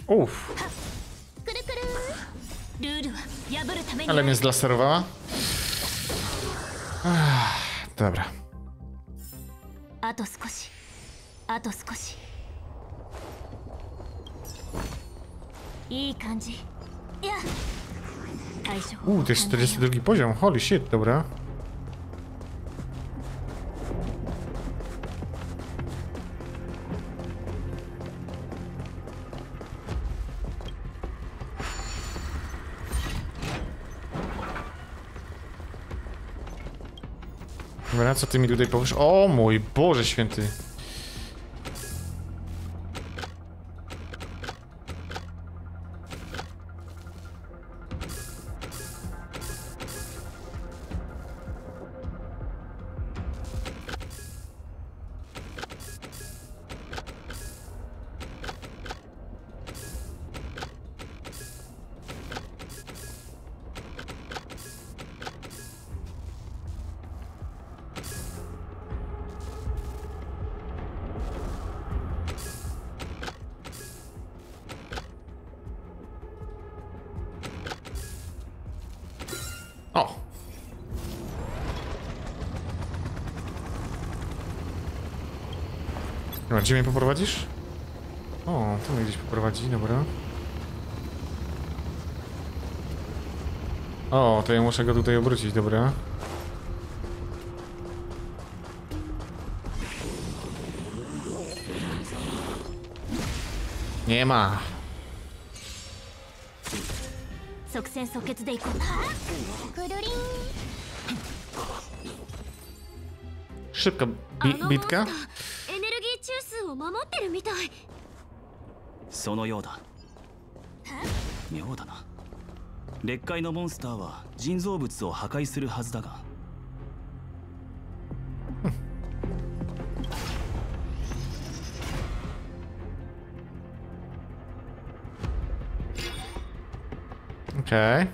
Uff. Ale mnie zlaserowała. Dobra. To jest 42 poziom. Holy shit, dobra. Dobra, co ty mi tutaj powiesz? O mój Boże święty. O! Dobra, gdzie mnie poprowadzisz? O, tu mnie gdzieś poprowadzi, dobra. O, to ja muszę go tutaj obrócić, dobra. Nie ma. Szybka bitka. そのようだ。妙だな。劣界のモンスターは人造物を破壊するはずだが。 Okay.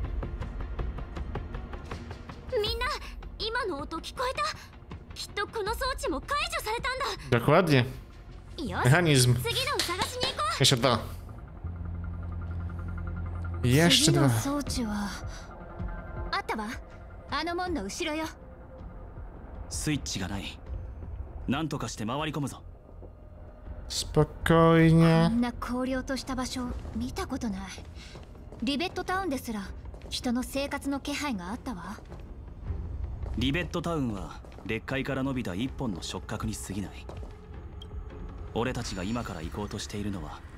みんな、今の音聞こえた。きっとこの装置も解除されたんだ。 Dokładnie. Mechanizm. 次のを探しに行こう。 Jeszcze dwa. Jeszcze dwa. 装置はあったわ。あの門の後ろよ。 スイッチがない。なんとかして回り込むぞ。 Spokojnie. こんな荒涼とした場所見たことない。リベットタウンですら人の生活の気配があったわ。 リベットタウンは劣界から伸びた一本の触覚に過ぎない。俺たちが今から行こうとしているのは。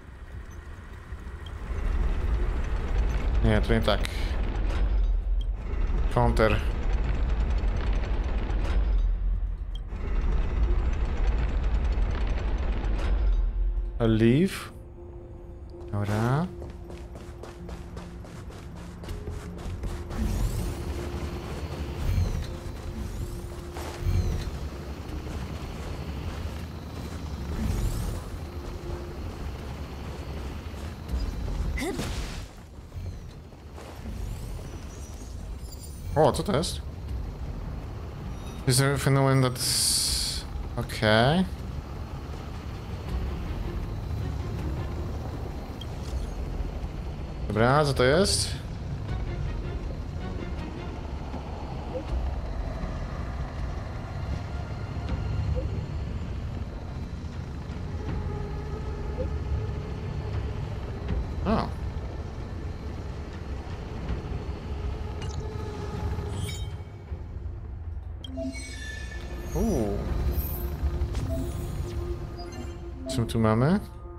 Nie, to nie tak. Counter. Leave. Dobra. O, co to jest? Is a phenomenon that's... Okay. Dobra, co to jest? O. Co tu mamy?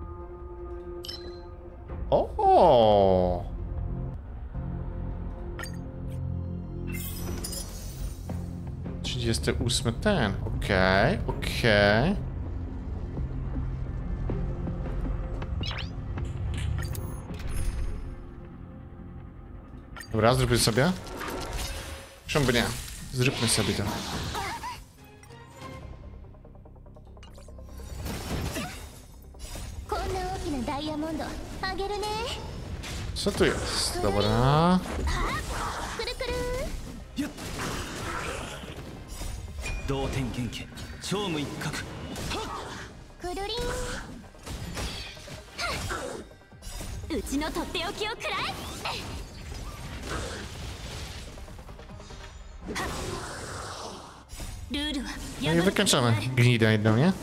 O! Trzydziesty ósmy ten. Okej, okej. Dobra, zróbmy sobie. Czemu by nie? Zróbmy sobie to. Co tu jest? Dobra. 同点元気超無一角。 くるりん。 うちのとっておきを食らえ。ルールは No i wykończamy gnidę jedną, nie?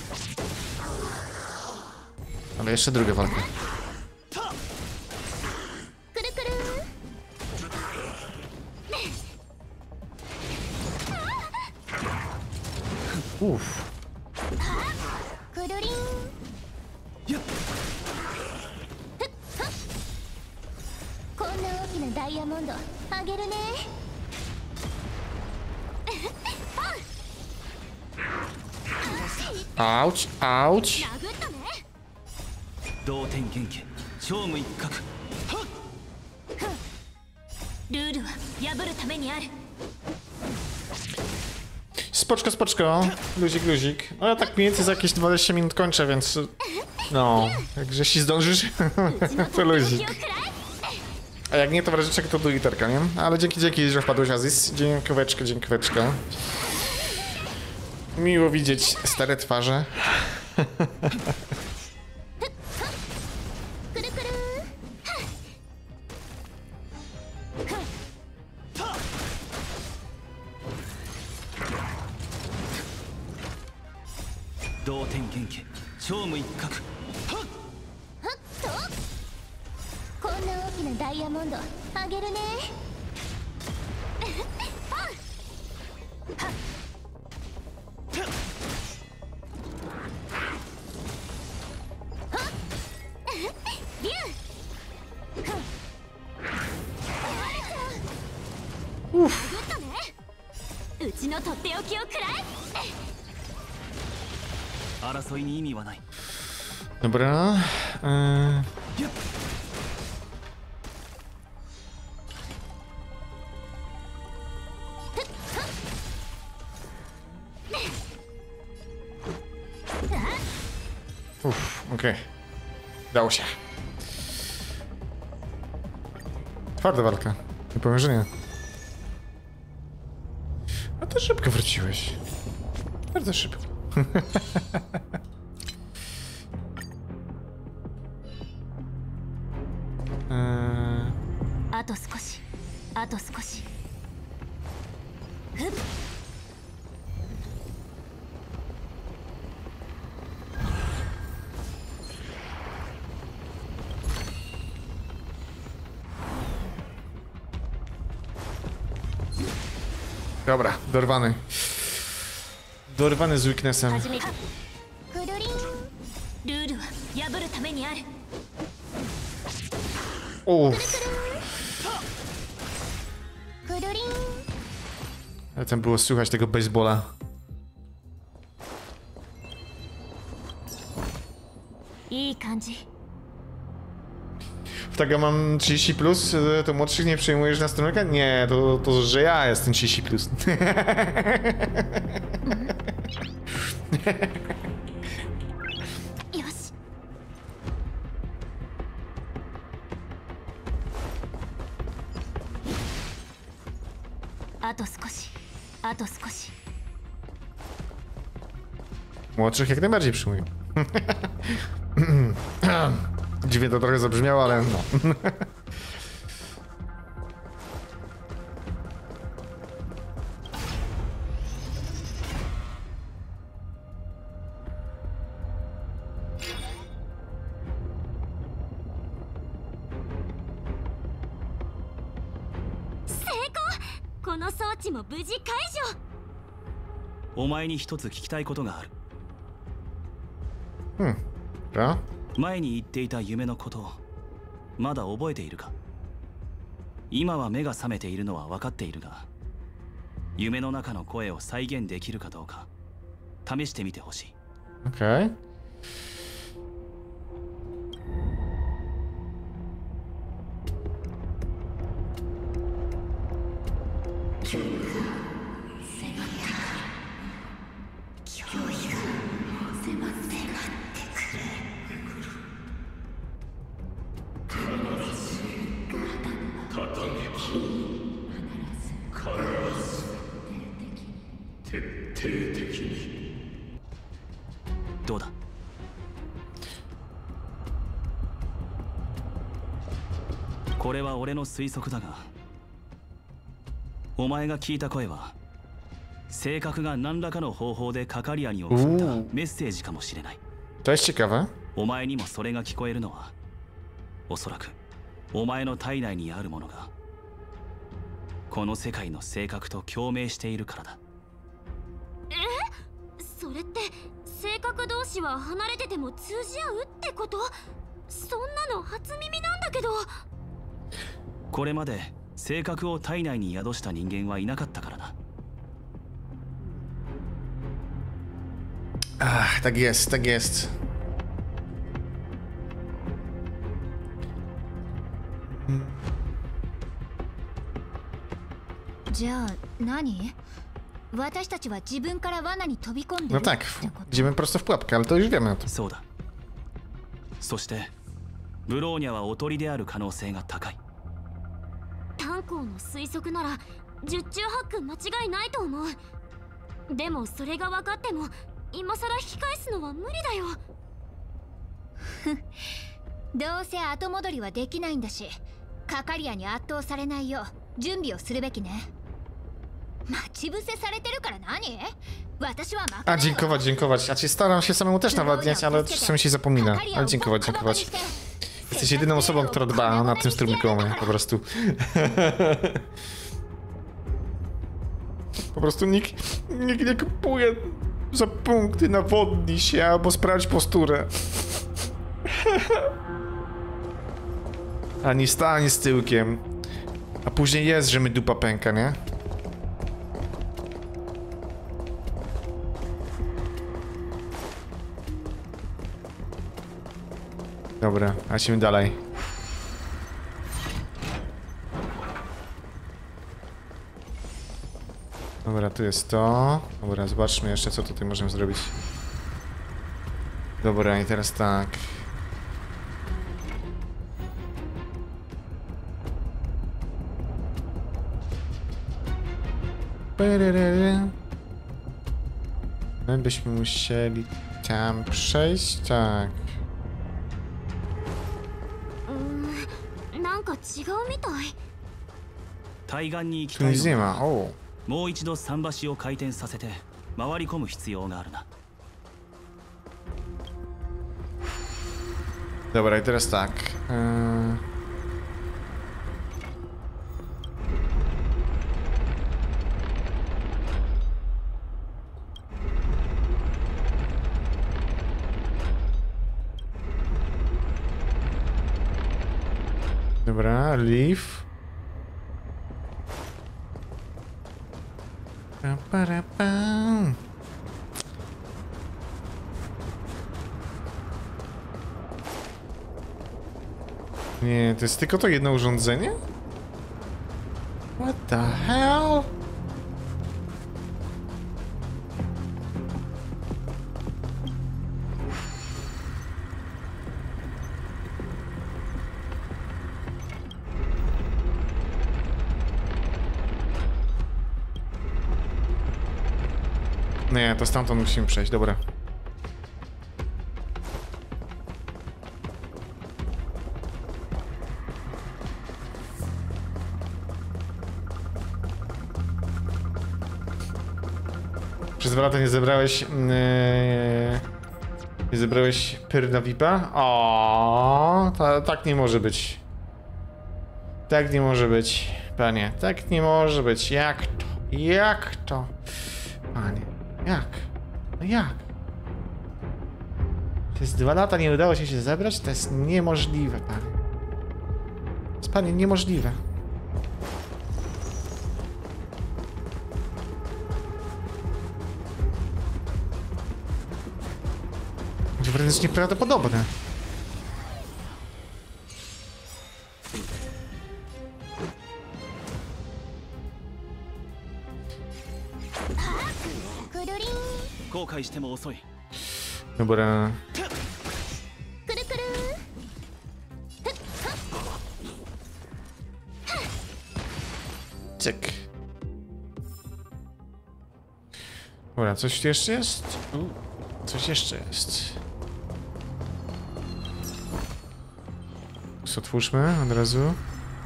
Ale jeszcze druga walka. くるくる Uff. くるりん。こんな大きなダイヤモンドあげるね。 Auć, auć. 殴ったね。 同点元気超無一角。 ルールは破るためにある。 Spoczko, spoczko. Luzik, luzik. No ja tak mniej więcej za jakieś 20 minut kończę, więc... No, jak jeśli zdążysz, to luzik. A jak nie, to w razie czego to do literka, nie? Ale dzięki, że wpadłeś, Aziz. Dziękoweczka, dziękoweczka. Miło widzieć stare twarze. くるくる。 同点元気超無一角。 こんな大きなダイヤモンドあげるね。ビュー。グッドね。うちのとっておきを食らえ。 争いに意味はない。 Dobra. Uff, okej. Dało się. Twarda walka. Nie powiem, że nie. A to szybko wróciłeś. Bardzo szybko. あと少し、あと少し。ふっ。 Dobra, dorwany. Dorwany z weaknessem. 始めて。くるりん。ルールは破るためにある。 Uff. くるりん。 Ale tam było słychać tego baseballa. Iい感じ。 Tak, ja mam 30 plus, to młodszych nie przyjmujesz na stronę? Nie, to że ja jestem 30 plus. よし。あと少し、あと少し。 Młodszych jak najbardziej przyjmuję. Dziwnie to trochę zabrzmiało, ale no. この装置も無事解除。 お前に一つ聞きたいことがある。 Dobra. 前に言っていた夢のことをまだ覚えているか。今は目が覚めているのは分かっているが、夢の中の声を再現できるかどうか試してみてほしい。 Okej. これは俺の推測だが、お前が聞いた声は性格が何らかの方法でカカリアに送ったメッセージかもしれない。 To jest ciekawe. お前にもそれが聞こえるのは、おそらくお前の体内にあるものがこの世界の性格と共鳴しているからだ。 それって性格同士は離れてても通じ合うってこと？そんなの初耳なんだけど。 これまで性格を体内に宿した人間はいなかったからな。 Tak jest, tak jest. じゃあ何？私たちは自分から罠に飛び込んで No る tak, ってこと？ idziemy prosto w pułapkę, ale to już wiemy o tym. そうだ。そしてブローニャはおとりである可能性が高い。 炭鉱の推測なら十中八九間違いないと思う。でもそれが分かっても今さら引き返すのは無理だよ。 どうせ後戻りはできないんだし、カカリアに圧倒されないよう準備をするべきね。待ち伏せされてるから何？私は負け A, ないよ。 dziękować, dziękować. Znaczy, staram się samemu też nawadniać, ale czasem się zapomina. Ale dziękować, dziękować. Jesteś jedyną osobą, która dba na tym strumyku o mnie, po prostu. Po prostu nikt nie kupuje za punkty, nawodni się albo sprawdź posturę. Ani stań z tyłkiem. A później jest, że mi dupa pęka, nie? Dobra, lecimy dalej. Dobra, tu jest to. Dobra, zobaczmy jeszcze, co tutaj możemy zrobić. Dobra, i teraz tak. My byśmy musieli tam przejść, tak. なんか違うみたい。 対岸に行き Tu たい nic の nie な ma, o. もう一度桟橋を回転させて回り込む必要があるな。 Dobra, i teraz tak. Dobra, leaf. Pa, pa, ra, pa. Nie, to jest tylko to jedno urządzenie? What the hell? Nie, to stamtąd musimy przejść, dobra. Przez 2 lata nie zebrałeś... nie zebrałeś Pyrna VIPa? O, tak nie może być. Tak nie może być, panie. Tak nie może być. Jak to? Jak to? Panie, jak? No jak? Przez 2 lata nie udało się zebrać? To jest niemożliwe, panie. To jest, panie, niemożliwe. Wręcz nieprawdopodobne. Dobra. Cyk. Dobra, coś jeszcze jest? Coś jeszcze jest. Otwórzmy od razu.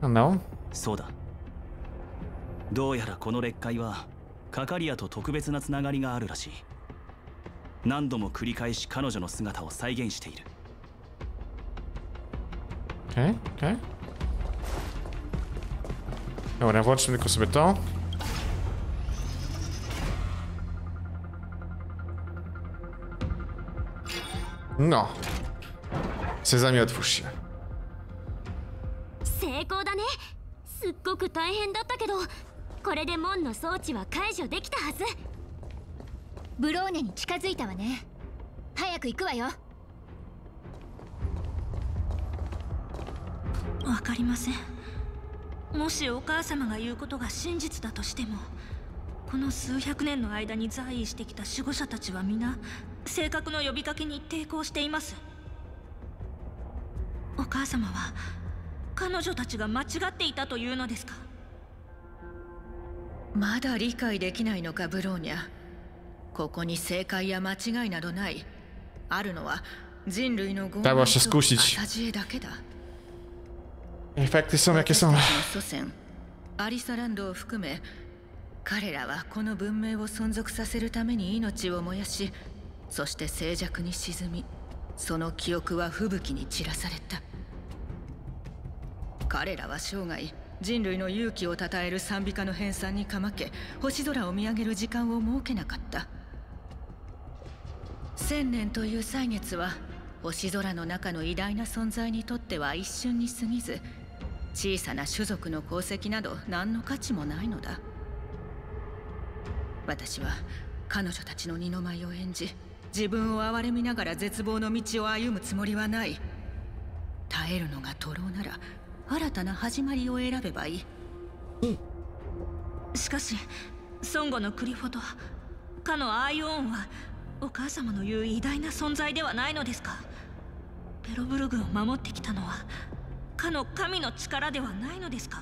No. そうだ。どうやらこの劣化はカカリアと特別なつながりがあるらしい。何度も繰り返し彼女の姿を再現している。 Okej, okej. Dobra, włączmy tylko sobie to. No. Sezamie, otwórz się. 成功だね。すっごく大変だったけど、これで門の装置は解除できたはず。 ブローネに近づいたわね。早く行くわよ。 わかりません。もしお母様が言うことが真実だとしても、この数百年の間に在位してきた守護者たちは皆正確の呼びかけに抵抗しています。お母様は彼女たちが間違っていたというのですか？ まだ理解できないのか、ブローニャ。ここに正解や間違いなどない。あるのは人類の傲慢と浅知恵だけだ。 Efekty są jakie są. 祖先アリサランドを含め、彼らはこの文明を存続させるために命を燃やし、そして静寂に沈み、その記憶は吹雪に散らされた。彼らは生涯人類の勇気をたたえる賛美歌の編纂にかまけ、星空を見上げる時間を設けなかった。1000年という歳月は星空の中の偉大な存在にとっては一瞬に過ぎず、小さな種族の功績など何の価値もないのだ。私は彼女たちの二の舞を演じ、自分を憐れみながら絶望の道を歩むつもりはない。耐えるのが徒労なら新たな始まりを選べばいい。 しかし孫悟のクリフォとかのアイオーンはお母様の言う偉大な存在ではないのですか？ペロブルグを守ってきたのはかの神の力ではないのですか？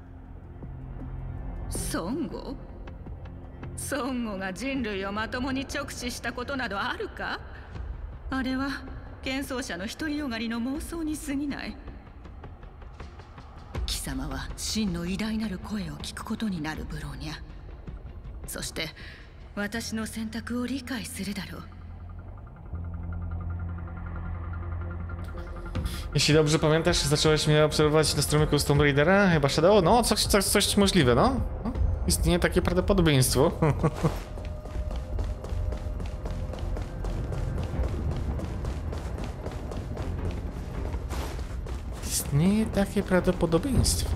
孫悟？孫悟が人類をまともに直視したことなどあるか？あれは幻想者の独りよがりの妄想に過ぎない。貴様は真の偉大なる声を聞くことになる、ブローニャ。そして私の選択を理解するだろう。 Jeśli dobrze pamiętasz, zacząłeś mnie obserwować na strumyku z Tomb Raidera? Chyba Shadow? No, coś możliwe, no. Istnieje takie prawdopodobieństwo. Istnieje takie prawdopodobieństwo.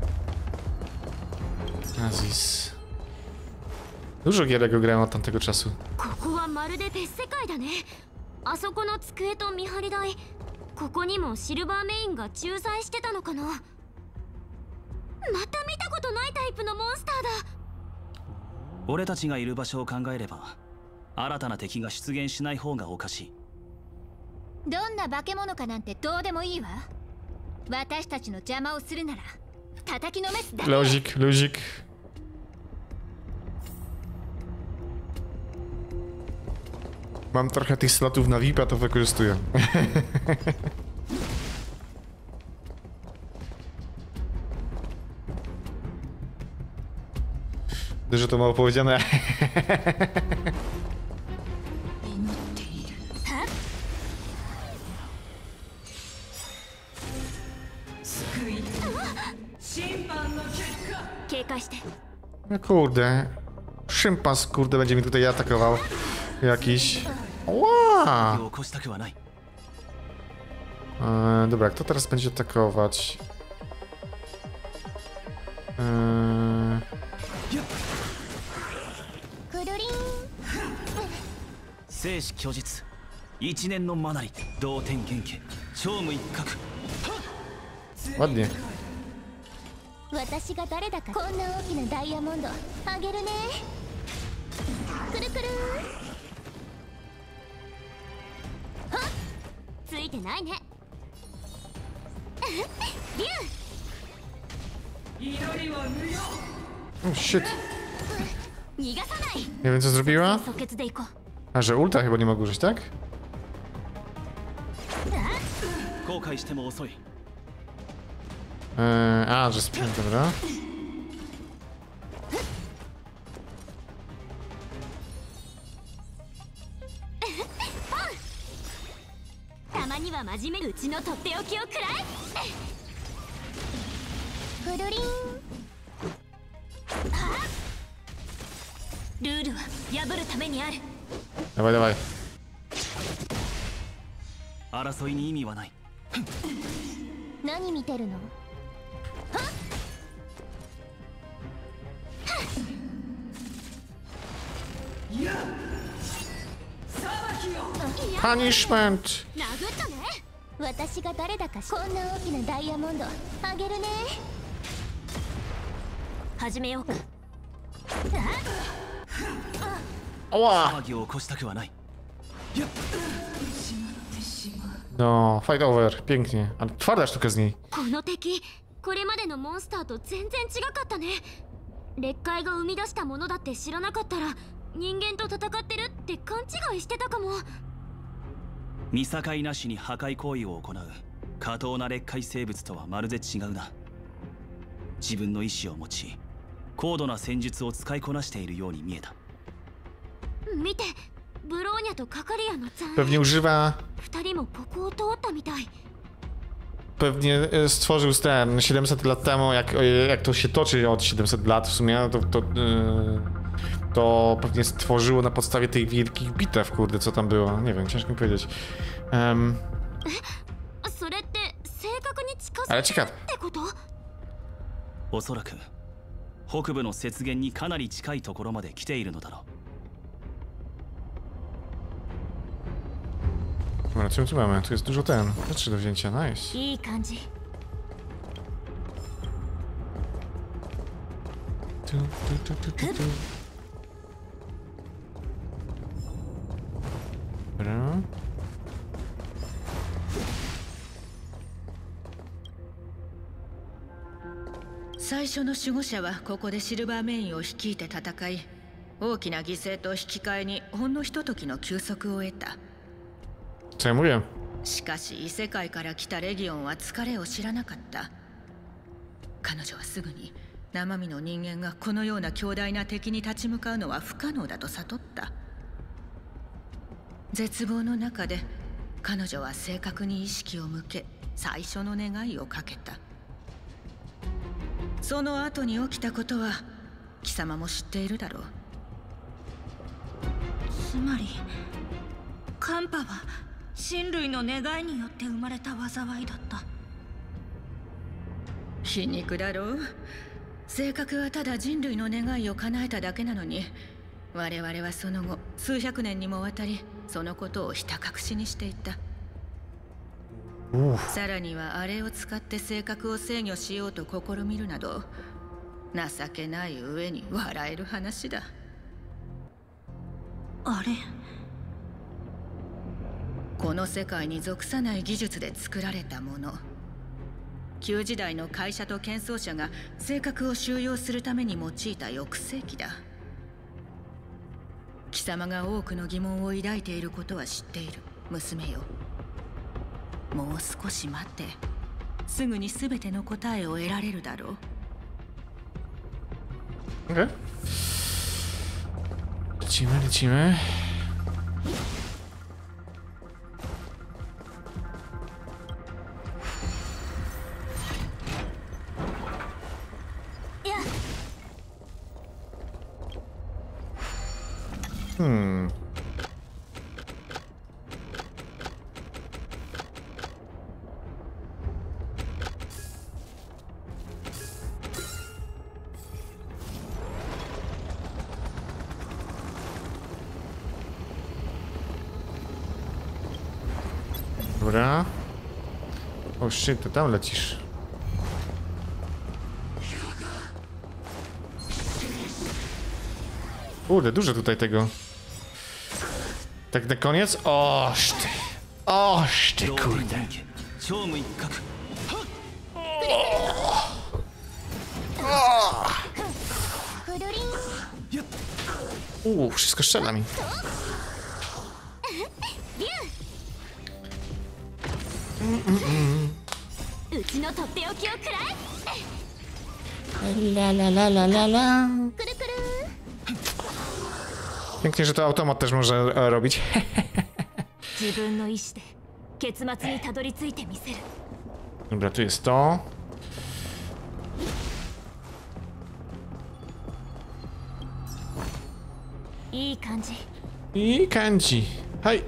Azis. Dużo gierek grałem od tamtego czasu. ここはまるで別世界だね。あそこの机と見張り台、ここにもシルバーメインが駐在してたのかな。また見たことないタイプのモンスターだ。 俺たちがいる場所を考えれば新たな敵が出現しない方がおかしい。 どんな化け物かなんてどうでもいいわ。私たちの邪魔をするなら叩きのめすだけ。 Logic, logic. Mam trochę tych slotów na VIP-a, to wykorzystuję. Że to mało powiedziane. No kurde. Szympans, kurde, będzie mi tutaj atakował. Jakiś. Ła! Dobra, kto teraz będzie atakować? 生死虚実一年のマナリ同天元家超無一角 Ładnie. 私が誰だか。こんな大きなダイヤモンドあげるね。くるくる。はっ、ついてないね。 Oh shit. 逃がさない。 Nie wiem co zrobiła. 即決で行こう。 A, że ulta chyba nie mogę użyć, tak? 後悔しても遅い。 A, że sprzęt, dobra. たまには真面目うちのとっておきをくらえ。 くるりん。 ルールは破るためにある。 Dawaj, dawaj. 争いに意味はない。 何見てるの？ Punishment! 殴ったね。私が誰だかこんな大きなダイヤモンドあげるね。 始めようか。 Ała! 騒ぎを起こしたくはない。 No, fight over. Pięknie. Ale twarda sztuka z niej. この敵、これまでのモンスターと全然違かったね。劣界が生み出したものだって知らなかったら人間と戦ってるって勘違いしてたかも。 見境なしに破壊行為を行う下等な劣界生物とはまるで違うな。自分の意志を持ち高度な戦術を使いこなしているように見えた。 見て、ブローニャとカカリアの残 Pewnie używa... 二人もここを通ったみたい。 Pewnie stworzył ten 700 lat temu, jak to się toczy od 700 lat w sumie, to pewnie stworzyło na podstawie tych wielkich bitew, kurde, co tam było. Nie wiem, ciężko mi powiedzieć. それって正確に近づあれ違ういてるってこと？ おそらく北部の雪原にかなり近いところまで来ているのだろう。 Dobra, co tu mamy? Tu jest dużo rzeczy do wzięcia, nice. いい感じ。 Dobra. 最初の守護者はここでシルバーメインを率いて戦い、大きな犠牲と引き換えにほんのひとときの休息を得た。 Co ja mówię? しかし異世界から来たレギオンは疲れを知らなかった。彼女はすぐに生身の人間がこのような強大な敵に立ち向かうのは不可能だと悟った。絶望の中で彼女は正確に意識を向け最初の願いをかけた。その後に起きたことは貴様も知っているだろう。 つまりカンパは人類の願いによって生まれた災いだった。 皮肉だろう。性格はただ人類の願いを叶えただけなのに、我々はその後数百年にもわたりそのことをひた隠しにしていた。さらにはあれを使って性格を制御しようと試みるなど情けない上に笑える話だ。 あれ、 この世界に属さない技術で作られたもの。旧時代の会社と建造者が性格を収容するために用いた抑制器だ。貴様が多くの疑問を抱いていることは知っている、娘よ。もう少し待って、すぐに全ての答えを得られるだろう。 Okay. Lecimy. dobra. O shit, ty tam lecisz. Kurde, dużo tutaj tego. Tak na koniec? Oż ty. Oż ty, kurde. Wszystko strzela mi. うちのとっておきをくらえ。 La la la la la la. くるくる。 Pięknie, że to automat też może robić. 自分の意志で結末にたどり着いてみせる。 Dobra, tu jest to. Iい感じ。 I kanji. Hej.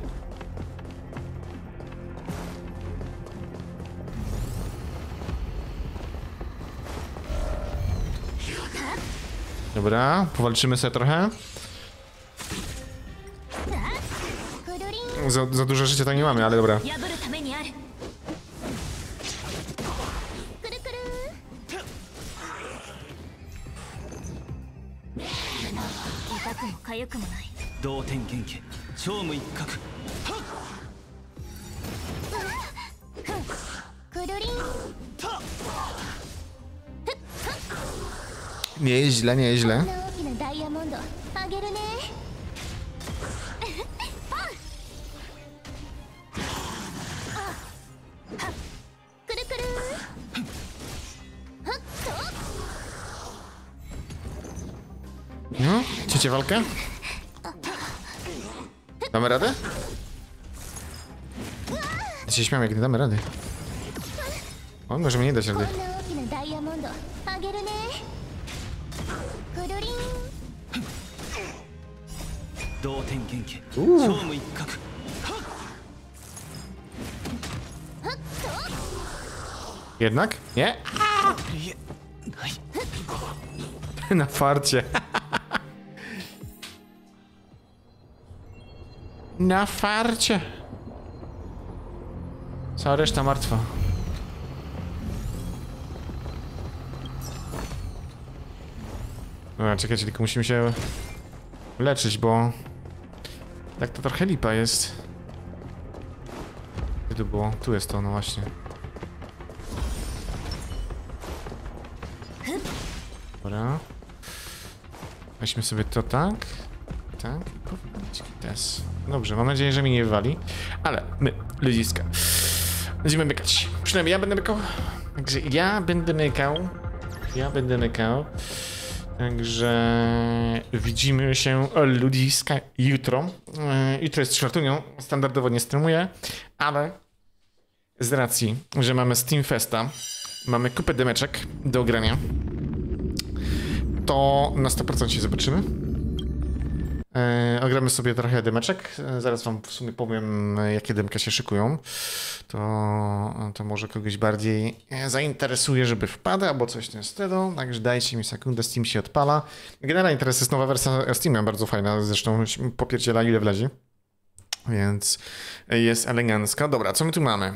Dobra, powalczymy sobie trochę. くるりん。 Za dużo życia tam nie mamy, ale dobra. 破るためにある。くるくる。痛くも痒くもない。 同点元気超無一角くるりん。 Nieźle, nieźle. 大きなダイヤモンドあげるね。くるくる。はっと。 No, chcecie walkę? Damy radę? Ja się śmiałem, jak nie damy rady. O, możemy nie dać rady. こんな大きなダイヤモンドあげるね。くるりん。 同点元気 Uuu. 超無一角 Jednak? Nie? いえはい Na farcie. Na farcie. Cała reszta martwa. Dobra, czekajcie, tylko musimy się leczyć, bo tak to trochę lipa jest. Gdzie to było? Tu jest to, no właśnie. Dobra. Weźmy sobie to tak. Tak. I powinno być gites. Dobrze, mam nadzieję, że mi nie wywali. Ale my, ludziska, będziemy mykać. Przynajmniej ja będę mykał. Także ja będę mykał. Także widzimy się, ludziska, jutro. Jutro jest czwartunią. Standardowo nie streamuję, ale z racji, że mamy Steam Festa, mamy kupę demeczek do grania, to na 100% się zobaczymy. Ogramy sobie trochę demeczek. Zaraz wam w sumie powiem, jakie demka się szykują. To może kogoś bardziej zainteresuje, żeby wpadł, albo coś w tym stylu. Także dajcie mi sekundę, Steam się odpala. Generalnie teraz jest nowa wersja Steama, bardzo fajna. Zresztą popierdziela ile wlezi. Więc jest elegancka. Dobra, co my tu mamy?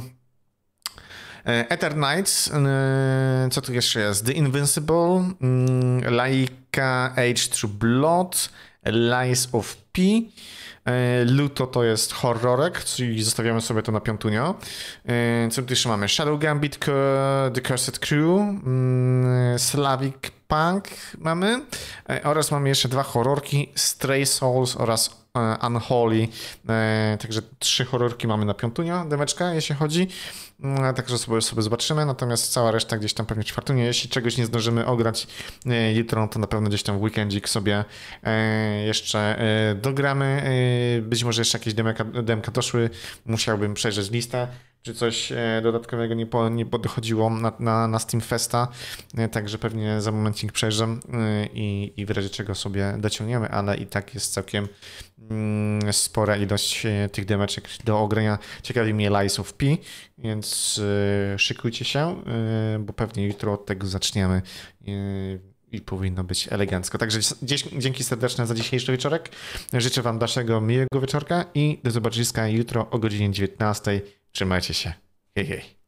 Ether Knights, co tu jeszcze jest? The Invincible, Laika Age True Blood, Lies of P, Luto to jest horrorek, czyli zostawiamy sobie to na piątunio. Co tu jeszcze mamy? Shadow Gambit, The Cursed Crew, Slavic Punk mamy oraz mamy jeszcze dwa horrorki, Stray Souls oraz Unholy, także 3 horrorki mamy na piątunio, demeczka, jeśli chodzi. Także sobie zobaczymy, natomiast cała reszta gdzieś tam pewnie czwartunie. Jeśli czegoś nie zdążymy ograć jutro, to na pewno gdzieś tam w weekendzik sobie jeszcze dogramy. Być może jeszcze jakieś demka doszły, musiałbym przejrzeć listę, czy coś dodatkowego nie podchodziło na Steam Festa, także pewnie za momencik przejrzę i w razie czego sobie dociągniemy, ale i tak jest całkiem spora ilość tych demeczek do ogrania. Ciekawi mnie Lies of P, więc szykujcie się, bo pewnie jutro od tego zaczniemy i powinno być elegancko. Także dzięki serdeczne za dzisiejszy wieczorek. Życzę wam dalszego miłego wieczorka i do zobaczyska jutro o godzinie 19. Trzymajcie się. Hej, hej.